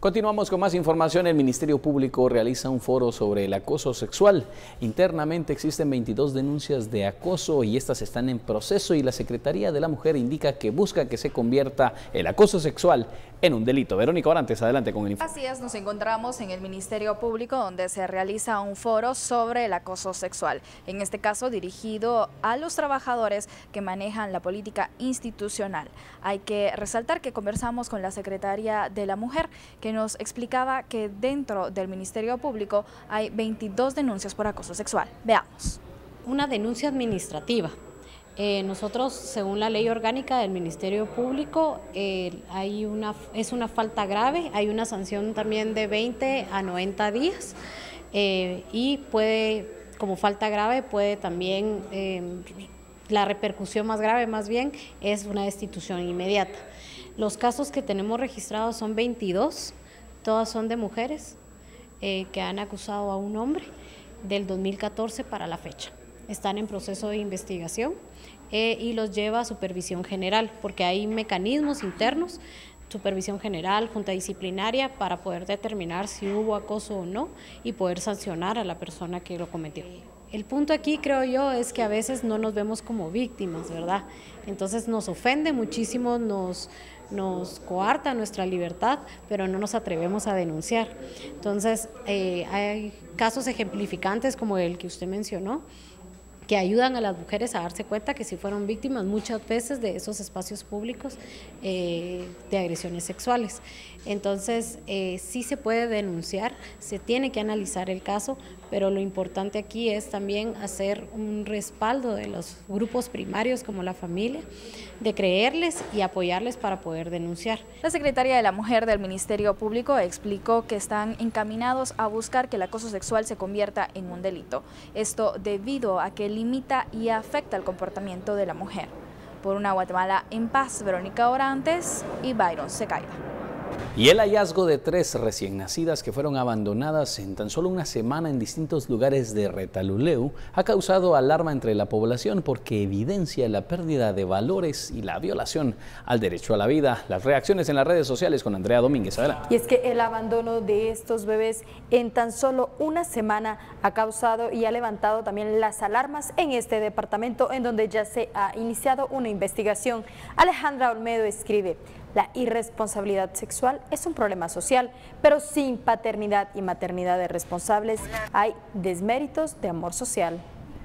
Continuamos con más información. El Ministerio Público realiza un foro sobre el acoso sexual. Internamente existen 22 denuncias de acoso y estas están en proceso, y la Secretaría de la Mujer indica que busca que se convierta el acoso sexual en un delito. Verónica Orantes, adelante con el informe. Así es, nos encontramos en el Ministerio Público donde se realiza un foro sobre el acoso sexual. En este caso dirigido a los trabajadores que manejan la política institucional. Hay que resaltar que conversamos con la Secretaria de la Mujer, que nos explicaba que dentro del Ministerio Público hay 22 denuncias por acoso sexual. Veamos. Una denuncia administrativa. Nosotros, según la ley orgánica del Ministerio Público, es una falta grave, hay una sanción también de 20 a 90 días y como falta grave puede también, la repercusión más grave más bien es una destitución inmediata. Los casos que tenemos registrados son 22, todas son de mujeres que han acusado a un hombre del 2014 para la fecha. Están en proceso de investigación y los lleva a supervisión general, porque hay mecanismos internos, supervisión general, junta disciplinaria, para poder determinar si hubo acoso o no y poder sancionar a la persona que lo cometió. El punto aquí, creo yo, es que a veces no nos vemos como víctimas, ¿verdad? Entonces nos ofende muchísimo, nos coarta nuestra libertad, pero no nos atrevemos a denunciar. Entonces hay casos ejemplificantes como el que usted mencionó, que ayudan a las mujeres a darse cuenta que si fueron víctimas muchas veces de esos espacios públicos de agresiones sexuales. Entonces sí se puede denunciar, se tiene que analizar el caso, pero lo importante aquí es también hacer un respaldo de los grupos primarios como la familia, de creerles y apoyarles para poder denunciar. La Secretaría de la Mujer del Ministerio Público explicó que están encaminados a buscar que el acoso sexual se convierta en un delito. Esto debido a que limita y afecta el comportamiento de la mujer. Por una Guatemala en paz, Verónica Orantes y Byron Secaida. Y el hallazgo de 3 recién nacidas que fueron abandonadas en tan solo una semana en distintos lugares de Retalhuleu ha causado alarma entre la población porque evidencia la pérdida de valores y la violación al derecho a la vida. Las reacciones en las redes sociales con Andrea Domínguez. Adelante. Y es que el abandono de estos bebés en tan solo una semana ha causado y ha levantado también las alarmas en este departamento, en donde ya se ha iniciado una investigación. Alejandra Olmedo escribe: la irresponsabilidad sexual es un problema social, pero sin paternidad y maternidad de responsables hay desméritos de amor social.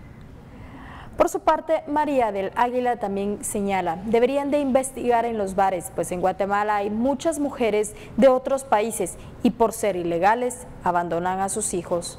Por su parte, María del Águila también señala: deberían de investigar en los bares, pues en Guatemala hay muchas mujeres de otros países y por ser ilegales abandonan a sus hijos.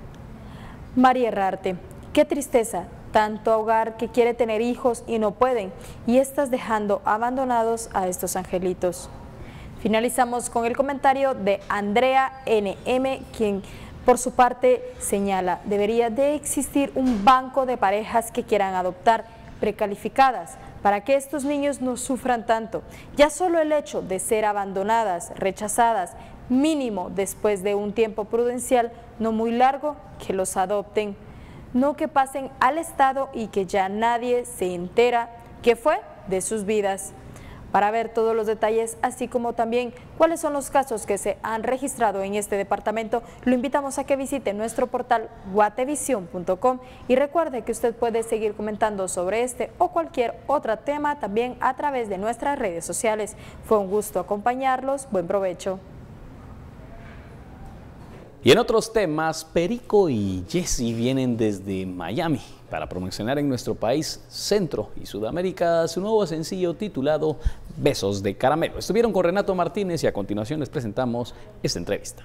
María Herrarte: qué tristeza, tanto hogar que quiere tener hijos y no pueden, y estás dejando abandonados a estos angelitos. Finalizamos con el comentario de Andrea NM, quien por su parte señala: debería de existir un banco de parejas que quieran adoptar, precalificadas, para que estos niños no sufran tanto. Ya solo el hecho de ser abandonadas, rechazadas, mínimo después de un tiempo prudencial no muy largo, que los adopten. No que pasen al Estado y que ya nadie se entera qué fue de sus vidas. Para ver todos los detalles, así como también cuáles son los casos que se han registrado en este departamento, lo invitamos a que visite nuestro portal guatevision.com y recuerde que usted puede seguir comentando sobre este o cualquier otro tema también a través de nuestras redes sociales. Fue un gusto acompañarlos. Buen provecho. Y en otros temas, Perico y Jessie vienen desde Miami para promocionar en nuestro país, Centro y Sudamérica, su nuevo sencillo titulado Besos de Caramelo. Estuvieron con Renato Martínez y a continuación les presentamos esta entrevista.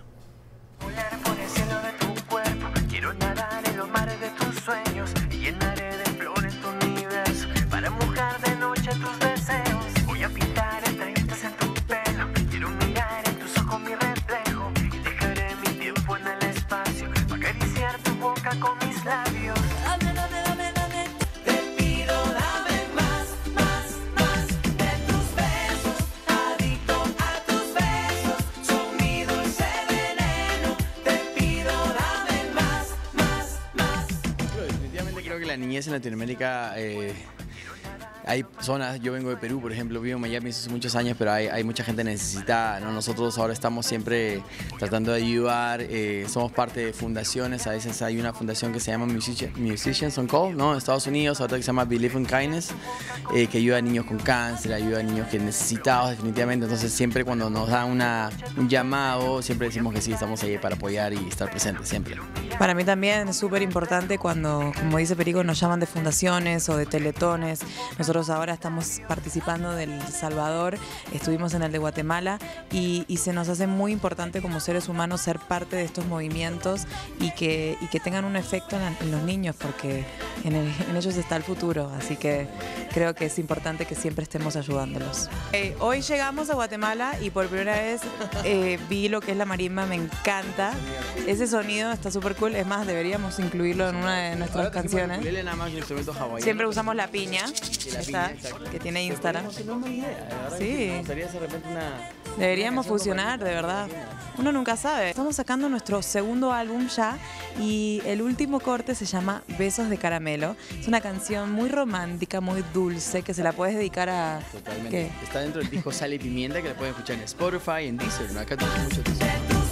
Con mis labios, dame, te pido, dame más de tus besos, adicto a tus besos, son mi dulce veneno, te pido, dame más. Definitivamente creo que la niñez en Latinoamérica hay zonas, yo vengo de Perú, por ejemplo, vivo en Miami hace muchos años, pero hay mucha gente necesitada, ¿no? Nosotros ahora estamos siempre tratando de ayudar, somos parte de fundaciones, a veces hay una fundación que se llama Musicians on Call, ¿no? En Estados Unidos, otra que se llama Believe in Kindness, que ayuda a niños con cáncer, ayuda a niños que necesitados definitivamente, entonces siempre cuando nos dan un llamado, siempre decimos que sí, estamos ahí para apoyar y estar presentes siempre. Para mí también es súper importante cuando, como dice Perico, nos llaman de fundaciones o de teletones. Nosotros ahora estamos participando del Salvador, estuvimos en el de Guatemala y se nos hace muy importante como seres humanos ser parte de estos movimientos y que tengan un efecto en los niños, porque en ellos está el futuro, así que creo que es importante que siempre estemos ayudándolos. Hoy llegamos a Guatemala y por primera vez vi lo que es la marimba, me encanta. Ese sonido está súper cool, es más, deberíamos incluirlo en una de nuestras canciones. Siempre usamos la piña, que tiene Instagram. Sí. Deberíamos fusionar, de verdad. Uno nunca sabe. Estamos sacando nuestro segundo álbum ya y el último corte se llama Besos de Caramelo. Es una canción muy romántica, muy dulce, que se la puedes dedicar a... Totalmente. ¿Qué? Está dentro del disco Sal y Pimienta, que la pueden escuchar en Spotify, en Deezer, ¿no? Acá tenemos mucho Deezer.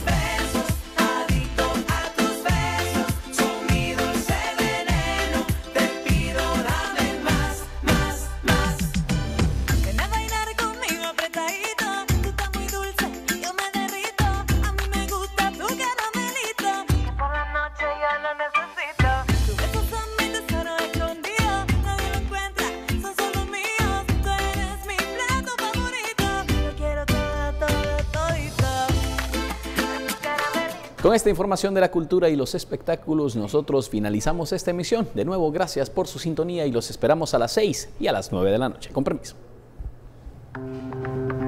Con esta información de la cultura y los espectáculos, nosotros finalizamos esta emisión. De nuevo, gracias por su sintonía y los esperamos a las 6 y a las 9 de la noche. Con permiso.